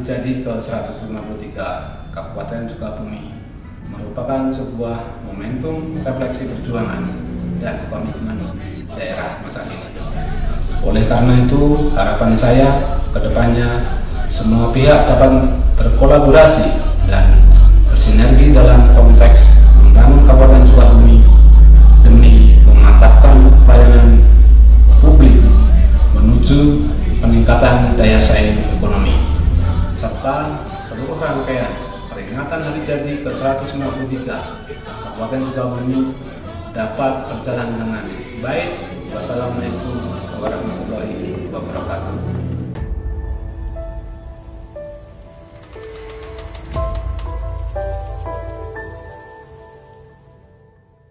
Jadi ke-153 Kabupaten Sukabumi merupakan sebuah momentum refleksi perjuangan dan komitmen daerah masa kini. Oleh karena itu, harapan saya ke depannya semua pihak dapat berkolaborasi dan bersinergi dalam konteks membangun Kabupaten Sukabumi demi memantapkan pelayanan publik menuju peningkatan daya saing ekonomi, serta seluruh rangkaian peringatan hari jadi ke-153 Kabupaten Sukabumi dapat berjalan dengan baik. Wassalamualaikum warahmatullahi wabarakatuh.